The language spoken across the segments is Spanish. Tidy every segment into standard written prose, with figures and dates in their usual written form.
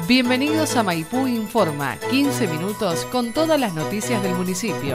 Bienvenidos a Maipú Informa, 15 minutos con todas las noticias del municipio.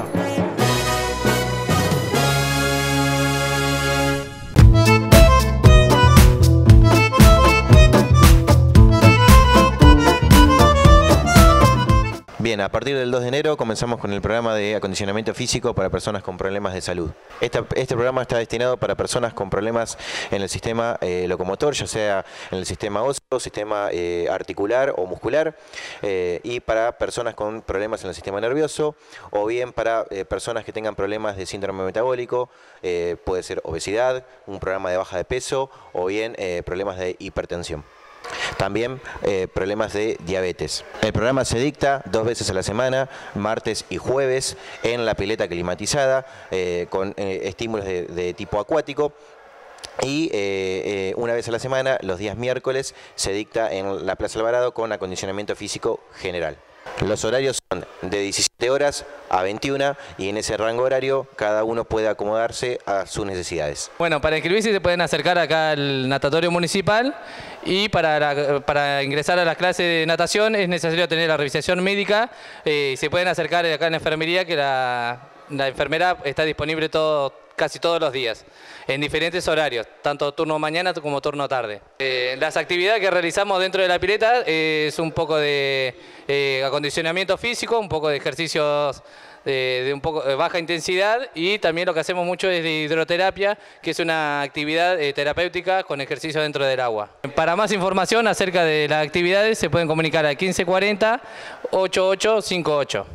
Bien, a partir del 2 de enero comenzamos con el programa de acondicionamiento físico para personas con problemas de salud. Este programa está destinado para personas con problemas en el sistema locomotor, ya sea en el sistema óseo, sistema articular o muscular, y para personas con problemas en el sistema nervioso, o bien para personas que tengan problemas de síndrome metabólico, puede ser obesidad, un programa de baja de peso, o bien problemas de hipertensión. También problemas de diabetes. El programa se dicta 2 veces a la semana, martes y jueves, en la pileta climatizada, con estímulos de tipo acuático. Y una vez a la semana, los días miércoles, se dicta en la Plaza Alvarado con acondicionamiento físico general. Los horarios son de 17 horas a 21 y en ese rango horario cada uno puede acomodarse a sus necesidades. Bueno, para inscribirse se pueden acercar acá al natatorio municipal y para ingresar a las clases de natación es necesario tener la revisación médica. Se pueden acercar acá en la enfermería, que la enfermera está disponible casi todos los días, en diferentes horarios, tanto turno mañana como turno tarde. Las actividades que realizamos dentro de la pileta es un poco de acondicionamiento físico, un poco de ejercicios de un poco de baja intensidad, y también lo que hacemos mucho es de hidroterapia, que es una actividad terapéutica con ejercicio dentro del agua. Para más información acerca de las actividades se pueden comunicar al 1540 8858.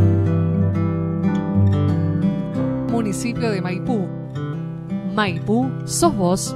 Municipio de Maipú. Maipú, sos vos.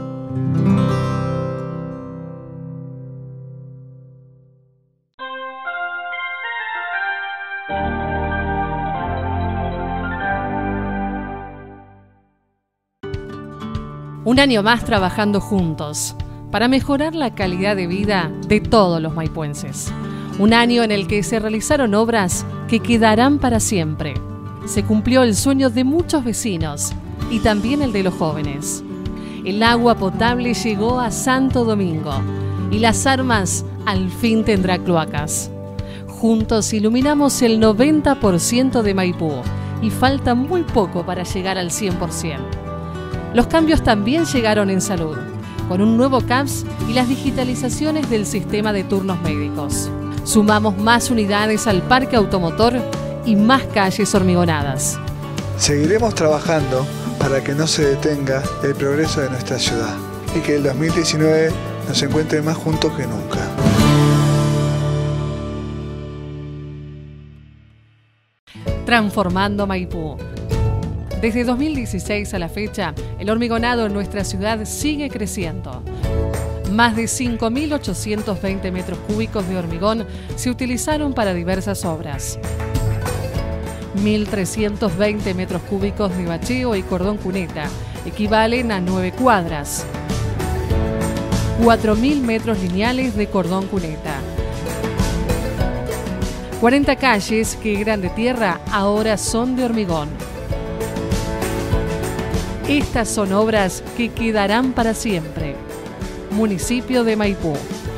Un año más trabajando juntos para mejorar la calidad de vida de todos los maipuenses. Un año en el que se realizaron obras que quedarán para siempre. Se cumplió el sueño de muchos vecinos y también el de los jóvenes. El agua potable llegó a Santo Domingo y Las Armas al fin tendrá cloacas. Juntos iluminamos el 90% de Maipú y falta muy poco para llegar al 100%. Los cambios también llegaron en salud, con un nuevo CAPS y las digitalizaciones del sistema de turnos médicos. Sumamos más unidades al parque automotor y más calles hormigonadas. Seguiremos trabajando para que no se detenga el progreso de nuestra ciudad y que el 2019 nos encuentre más juntos que nunca. Transformando Maipú. Desde 2016 a la fecha, el hormigonado en nuestra ciudad sigue creciendo. Más de 5.820 metros cúbicos de hormigón se utilizaron para diversas obras. 1.320 metros cúbicos de bacheo y cordón cuneta equivalen a 9 cuadras. 4.000 metros lineales de cordón cuneta. 40 calles que eran de tierra ahora son de hormigón. Estas son obras que quedarán para siempre. Municipio de Maipú.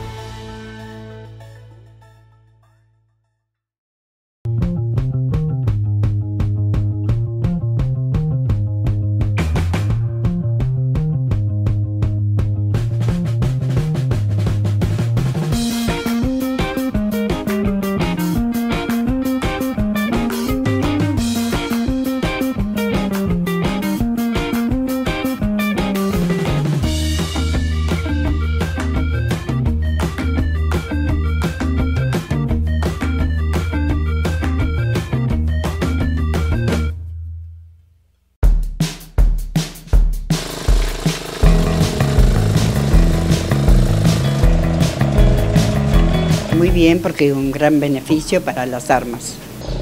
Muy bien, porque es un gran beneficio para Las Armas.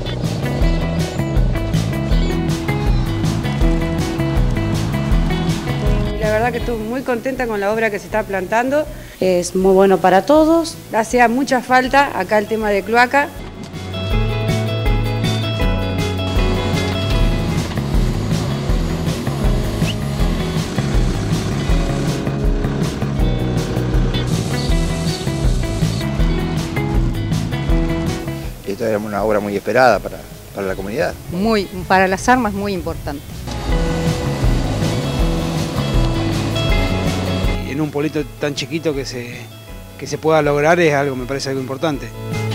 La verdad que estoy muy contenta con la obra que se está plantando. Es muy bueno para todos. Hacía mucha falta acá el tema de cloaca. Esto es una obra muy esperada para la comunidad. Para las armas muy importante. En un pueblito tan chiquito que se pueda lograr es algo, me parece algo importante.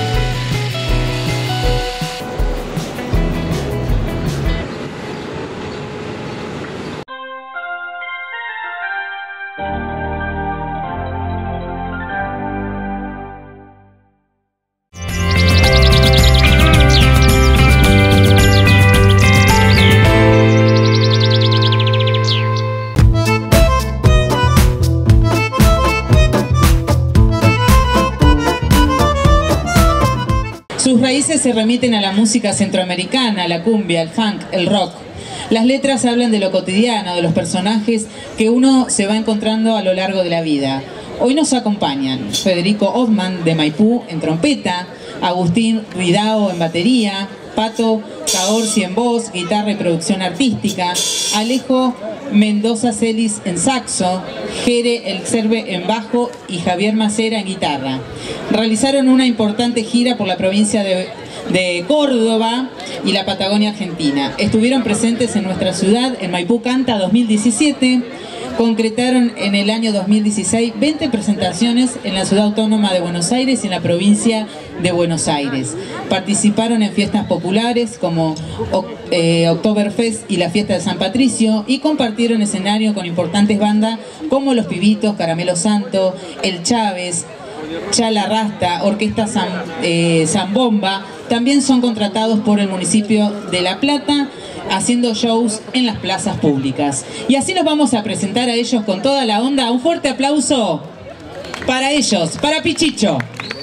Sus raíces se remiten a la música centroamericana, la cumbia, el funk, el rock. Las letras hablan de lo cotidiano, de los personajes que uno se va encontrando a lo largo de la vida. Hoy nos acompañan Federico Othman de Maipú en trompeta, Agustín Ridao en batería, Pato Cagorsi en voz, guitarra y producción artística, Alejo Mendoza Celis en saxo, Jere El Cerve en bajo y Javier Macera en guitarra. Realizaron una importante gira por la provincia de Córdoba y la Patagonia Argentina. Estuvieron presentes en nuestra ciudad, en Maipú Canta 2017. Concretaron en el año 2016 20 presentaciones en la Ciudad Autónoma de Buenos Aires y en la provincia de Buenos Aires. Participaron en fiestas populares como Oktoberfest y la Fiesta de San Patricio y compartieron escenario con importantes bandas como Los Pibitos, Caramelo Santo, El Chávez, Chala Rasta, Orquesta Zambomba. También son contratados por el municipio de La Plata, haciendo shows en las plazas públicas. Y así nos vamos a presentar a ellos con toda la onda. Un fuerte aplauso para ellos, para Pichicho.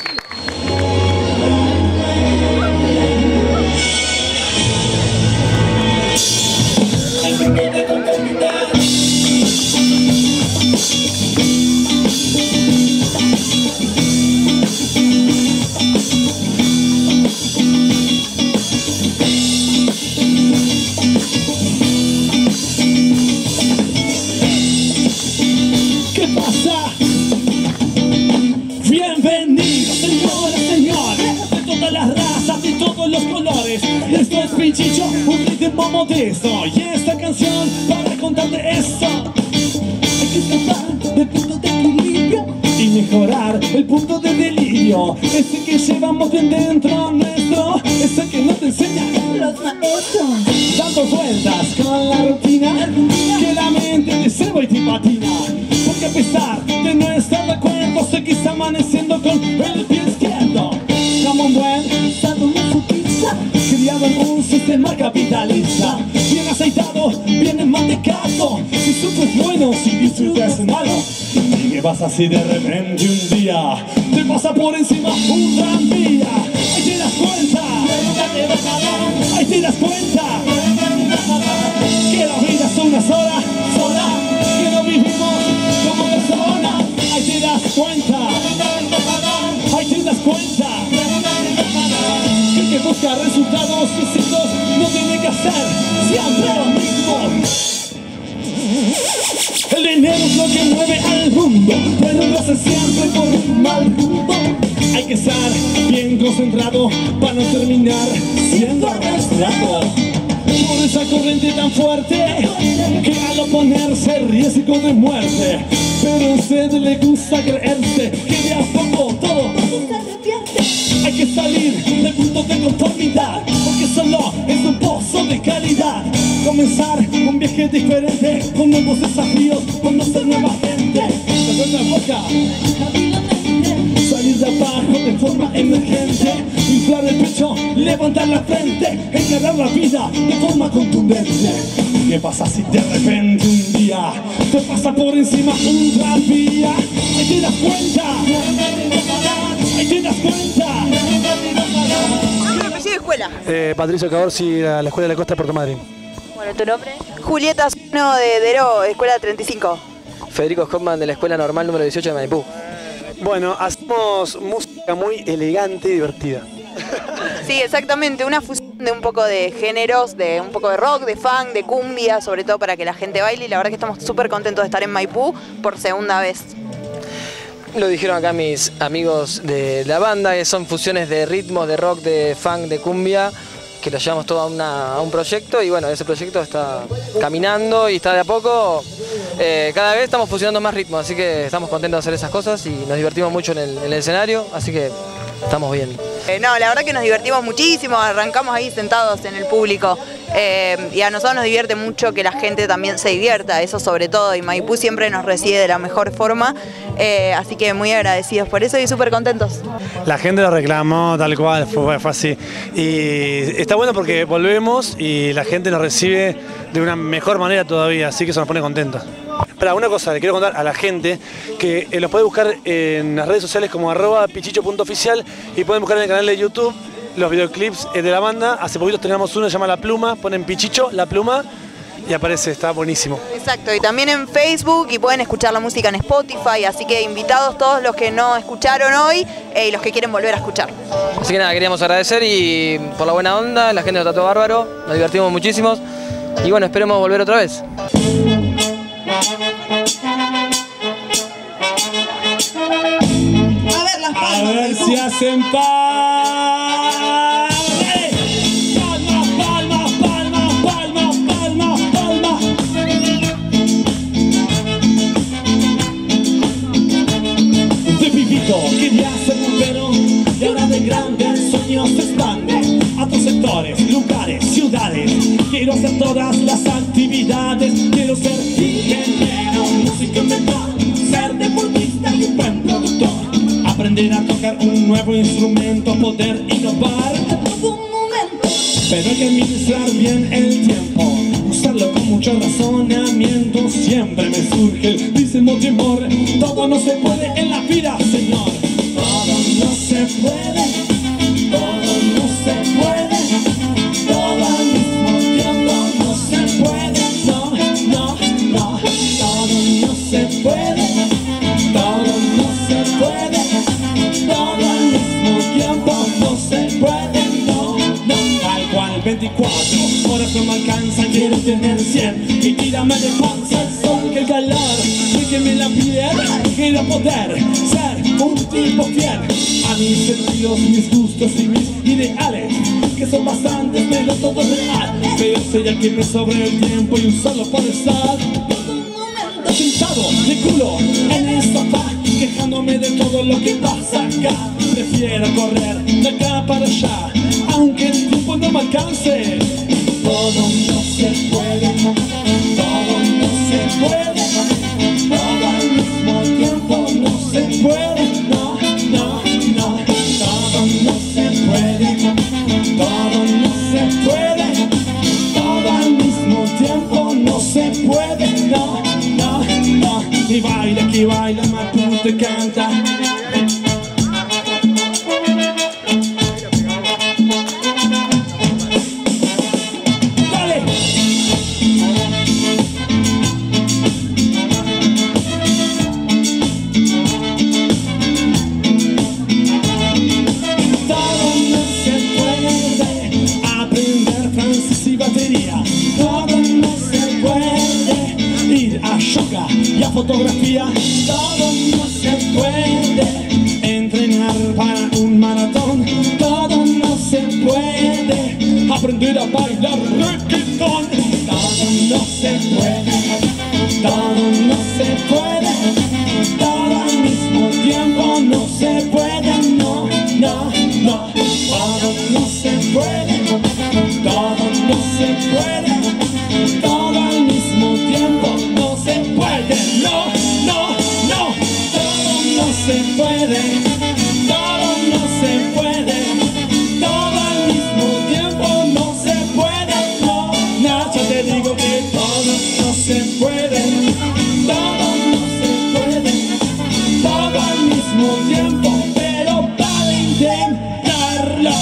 Esto es Pichicho, un ritmo modesto. Y esta canción para contarte esto. Hay que escapar del punto de equilibrio y mejorar el punto de delirio. Ese que llevamos de dentro nuestro, ese que no te enseñan los maestros. Dando vueltas con la rutina, que la mente te ceba y te patina. Porque a pesar de no estar de acuerdo, seguís amaneciendo con el pie izquierdo. Como un buen sadomasoquista, criado en un sistema capitalista, bien aceitado, bien enmantecado. Si sufres bueno, si disfrutas malo. Y que vas así de repente un día, te pasa por encima un tranvía. Ahí te das cuenta, ahí te das cuenta, que la vida es una sola, que no vivimos como personas. Ahí te das cuenta, ahí te das cuenta, que el que busca resultados distintos no tiene que hacer siempre lo mismo. El dinero es lo que mueve al mundo, pero lo hace siempre por un mal rumbo. Hay que estar bien concentrado para no terminar siendo arrastrado por esa corriente tan fuerte que al oponerse riesgo de muerte. Pero a usted le gusta creerse que de a poco todo se arrepiente. Hay que salir del punto de conformidad, porque solo es un pozo de calidad. Comenzar un viaje diferente, con nuevos desafíos, conocer nueva gente. Sacar la boca, salir de abajo de forma emergente, inflar el pecho, levantar la frente, encarar la vida de forma contundente. ¿Qué pasa si de repente un día te pasa por encima un tranvía? Ahí te das cuenta, ahí te das cuenta. ¿Qué apellido de escuela? Patricio Cagorsi, la Escuela de la Costa de Puerto Madryn. Bueno, ¿tu nombre? Julieta Zuno de Deró, Escuela 35. Federico Hoffman de la Escuela Normal número 18 de Maipú. Bueno, hacemos música muy elegante y divertida. Sí, exactamente, una fusión de un poco de géneros, de un poco de rock, de funk, de cumbia, sobre todo para que la gente baile, y la verdad que estamos súper contentos de estar en Maipú por segunda vez. Lo dijeron acá mis amigos de la banda, que son fusiones de ritmos, de rock, de funk, de cumbia, que lo llevamos todo a un proyecto y bueno, ese proyecto está caminando y está de a poco. Cada vez estamos fusionando más ritmos, así que estamos contentos de hacer esas cosas y nos divertimos mucho en el escenario, así que estamos bien. No, la verdad que nos divertimos muchísimo, arrancamos ahí sentados en el público y a nosotros nos divierte mucho que la gente también se divierta, eso sobre todo, y Maipú siempre nos recibe de la mejor forma, así que muy agradecidos por eso y súper contentos. La gente lo reclamó tal cual, fue así. Y está bueno porque volvemos y la gente nos recibe de una mejor manera todavía, así que eso nos pone contentos. Para una cosa, le quiero contar a la gente que los puede buscar en las redes sociales como @pichicho.oficial y pueden buscar en el canal de YouTube los videoclips de la banda. Hace poquito teníamos uno, se llama La Pluma, ponen Pichicho, La Pluma y aparece, está buenísimo. Exacto, y también en Facebook y pueden escuchar la música en Spotify, así que invitados todos los que no escucharon hoy y los que quieren volver a escuchar. Así que nada, queríamos agradecer y por la buena onda, la gente nos trató bárbaro, nos divertimos muchísimo y bueno, esperemos volver otra vez. A ver si hacen palmas, palmas, palmas, palmas, palmas, palmas. De pibito quería ser bombero y ahora de grande el sueño se expande a otros sectores, lugares, ciudades. Quiero hacer todas las actividades, quiero ser ingeniero, músico, inventor, ser deportista y un buen productor. Aprender a tocar un nuevo instrumento, poder innovar en todo momento. Pero hay que administrar bien el tiempo, usarlo con mucho razonamiento. Siempre me surge el mismo temor, todo no se puede en la vida, señor. Todo no se puede, todo no se puede, todo al mismo tiempo no se puede, no, no, no. Todo no se puede, todo no se puede. Todo al mismo tiempo no se puede, no, no. Tal cual 24 horas no me alcanzan, quiero tener 100 y tírame de panza el sol, que el calor de que me la piel. Quiero poder ser un tipo fiel a mis sentidos, mis gustos y mis ideales, que son bastantes pero todo real. Pero soy el que me sobre el tiempo y un solo por estar sentado de culo en el sofá, quejándome de todo lo que pasa acá. Prefiero correr de acá para allá, aunque el tiempo no me alcance. Todo no se puede, todo no se puede, todo al mismo tiempo no se puede, no, no, no. Todo no se puede, todo no se puede, todo al mismo tiempo no se puede, no, no, no. Y baila, que baila, Maipú te canta. Dale. Todo no se puede, aprender francés y batería. Todo no se puede, ir a yoga y a fotografía. Todo no se puede, entrenar para un maratón. Todo no se puede, aprender a bailar reggaetón. Todo no se puede, todo no se puede, todo al mismo tiempo no se puede, no, no, no. Todo no se puede, todo no se puede, todo al mismo tiempo no se puede, no, no, no. Todo no se puede, todo no se puede, todo al mismo tiempo no se puede, no, no. Yo te digo que todo no se puede, todo no se puede, todo al mismo tiempo, pero para intentarlo.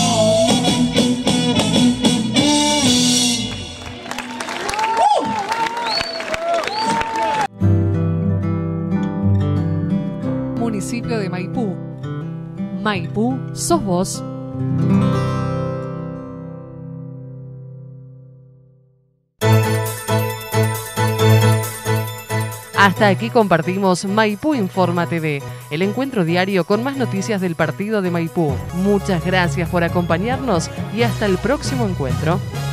Municipio de Maipú. Maipú, sos vos. Hasta aquí compartimos Maipú Informa TV, el encuentro diario con más noticias del partido de Maipú. Muchas gracias por acompañarnos y hasta el próximo encuentro.